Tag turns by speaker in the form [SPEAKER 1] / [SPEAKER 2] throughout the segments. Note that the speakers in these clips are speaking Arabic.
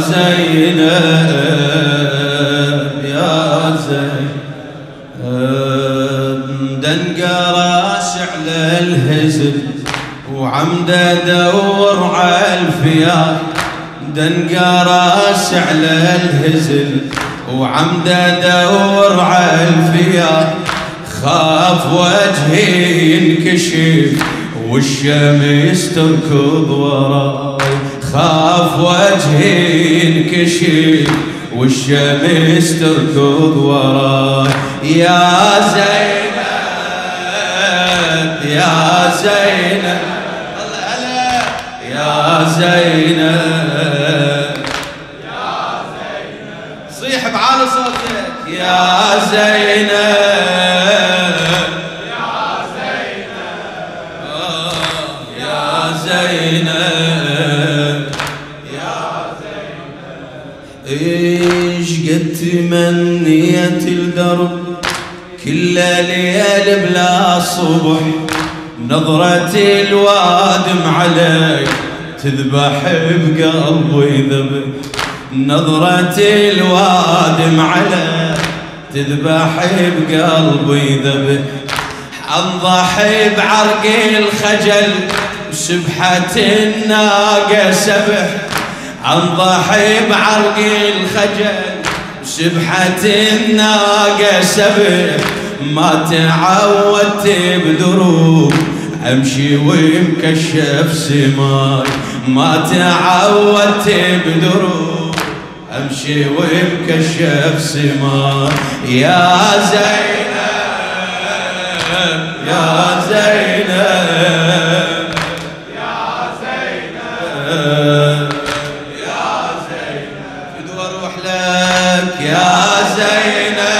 [SPEAKER 1] زينب يا زينب دنقراش على الهزل وعمد ادور على الفياي دنقراش على الهزل وعمد ادور على الفياي خاف وجهي ينكشف والشمس تركض وراي خاف وجهي ينكشف والشمس تركض وراي يا زينب يا زينب يا زينب يا زينب صيح بعالي صوتك يا زينب يا زينب يا زينب يا زينب ايش قد تمنيت الدرب كل ليل بلا صبح نظرة الوادم عليك تذبح بقلبي ذبح نظرة الوادم عليك تذبح بقلبي ذبح انضحي بعرق الخجل وسبحة الناقة سبح انضحي بعرق الخجل وسبحة الناقة سبح ما تعودت بدروب امشي ومكشف سماي ما تعودت بدروب امشي ومكشف سماي يا زينب يا زينب يا زينب يا زينب بدو اروح لك يا زينب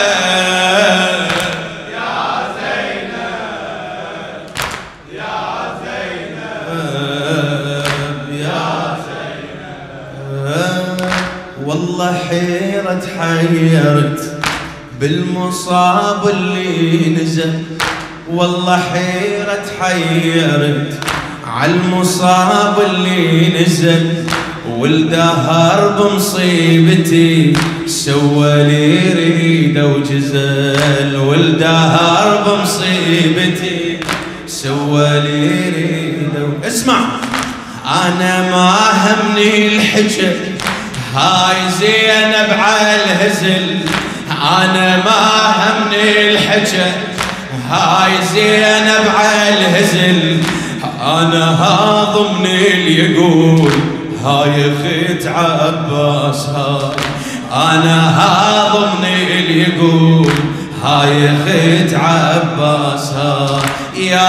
[SPEAKER 1] والله حيرة تحيرت بالمصاب اللي نزل والله حيرة تحيرت عالمصاب اللي نزل والدهر بمصيبتي سوى لي ريده وجزل والدهر بمصيبتي سوى لي ريده اسمع انا ما همني الحجة هاي زينب عالهزل انا ما همني الحجة هاي زينب عالهزل انا هاضمني اللي يقول هاي اخت عباس هاي انا هاضمني اللي يقول هاي اخت عباس هاي يا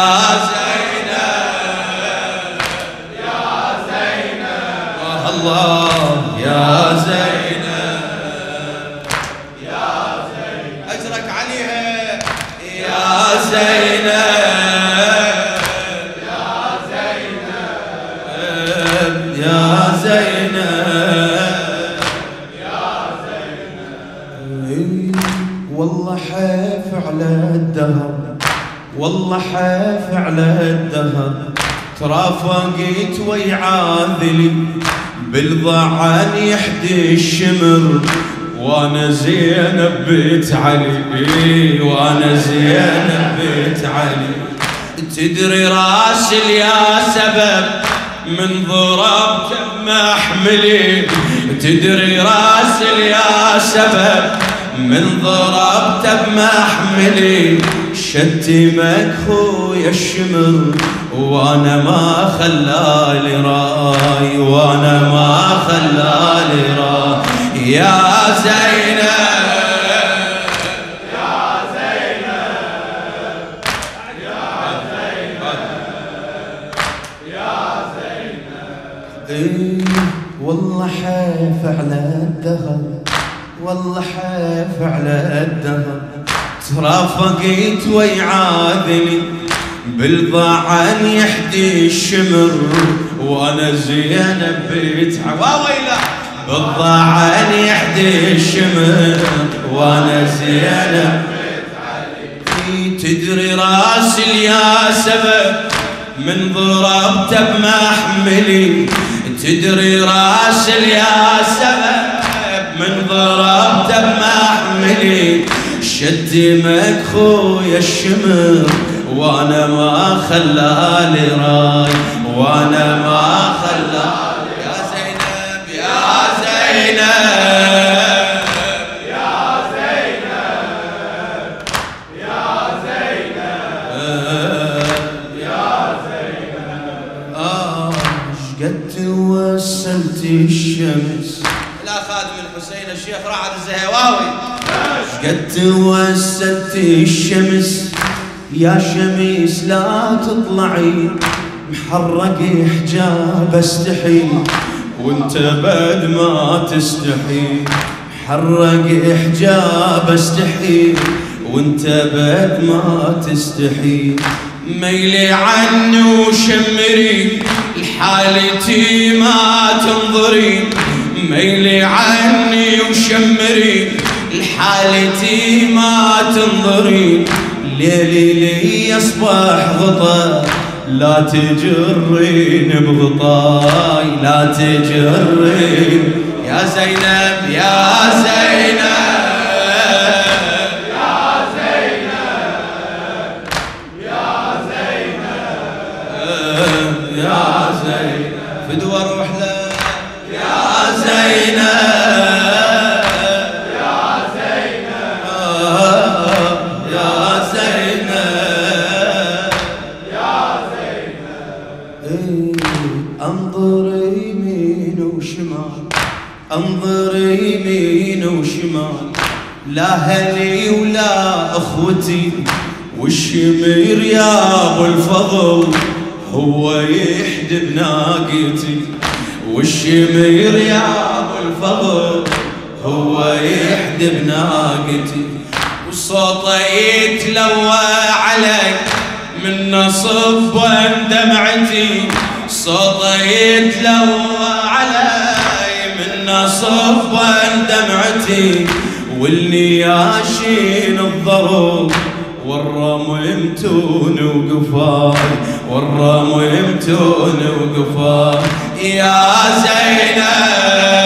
[SPEAKER 1] زينب يا زينب الله يا زينب يا زينب أجرك عليها يا زينب يا زينب يا زينب يا زينب والله حاف على الدهر والله حاف على الدهر ترافقت ويعاذلي بالضعن يحدي الشمر وانا زينب بيت علي وانا زينب بيت علي تدري راسل يا سبب من ضربت بمحملي تدري راسل يا سبب من ضربت بمحملي شتمك خويا الشمر وانا ما خلالي راي وانا ما خلالي راي يا زينب يا زينب يا زينب يا زينب والله حاف على الدهر والله حاف على الدهر ترافقت ويعاذني بالضعن يحدي الشمر وانا زينب بيت عواويله بالضعن يحدي الشمر وانا زينب بيت علي تدري راسل يا سبب من ضربت بمحملي تدري راسل يا سبب من ضربته بمحملي شتمك خويا الشمر وانا ما خلالي راي وانا ما خلالي يا زينب يا زينب يا زينب يا زينب يا زينب شقد توسلت الشمس لا خادم الحسين الشيخ رعد الزهواوي شقد توسلت الشمس يا شميس لا تطلعي محرق حجاب استحي وانت بعد ما تستحي محرق حجاب استحي وانت بعد ما تستحي ميلي عني وشمري لحالتي ما تنظري ميلي عني وشمري لحالتي ما تنظري ليلي لي يصبح غطا لا تجرين بغطاي لا تجرين يا زينب يا زينب يا زينب يا زينب يا زينب فدوى اروح لك يا زينب انظر يمين وشمال انظر يمين وشمال لا هلي ولا اخوتي والشمير يا ابو الفضل هو يحدب ناقتي والشمير يا ابو الفضل هو يحدب ناقتي وصوته يتلوى عليك من نصب دمعتي صوته يتلوى علي من نصب دمعتي والنياشين الضرب والرمل متون وقفاي والرمل متون وقفاي يا زينب